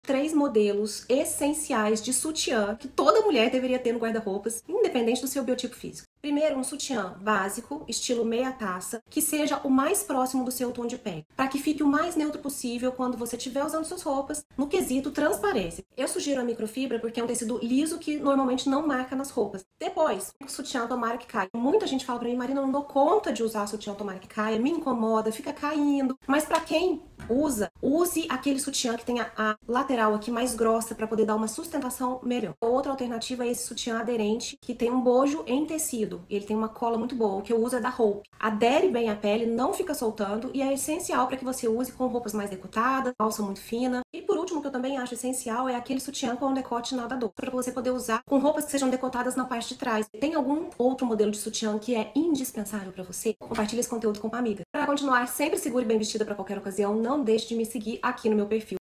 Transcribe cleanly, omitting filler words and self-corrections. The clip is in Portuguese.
3 modelos essenciais de sutiã que toda mulher deveria ter no guarda-roupas, independente do seu biotipo físico. Primeiro, um sutiã básico, estilo meia taça, que seja o mais próximo do seu tom de pele, para que fique o mais neutro possível quando você estiver usando suas roupas, no quesito transparência. Eu sugiro a microfibra porque é um tecido liso que normalmente não marca nas roupas. Depois, o sutiã tomara que caia. Muita gente fala pra mim, Marina, eu não dou conta de usar sutiã tomara que caia, me incomoda, fica caindo. Mas para quem usa, use aquele sutiã que tenha a lateral aqui mais grossa para poder dar uma sustentação melhor. Outra alternativa é esse sutiã aderente que tem um bojo em tecido. Ele tem uma cola muito boa, o que eu uso é da Hope. Adere bem à pele, não fica soltando e é essencial para que você use com roupas mais decotadas, calça muito fina. E por último, o que eu também acho essencial é aquele sutiã com decote nadador, para você poder usar com roupas que sejam decotadas na parte de trás. Tem algum outro modelo de sutiã que é indispensável para você? Compartilhe esse conteúdo com uma amiga. Para continuar sempre segura e bem vestida para qualquer ocasião, não deixe de me seguir aqui no meu perfil.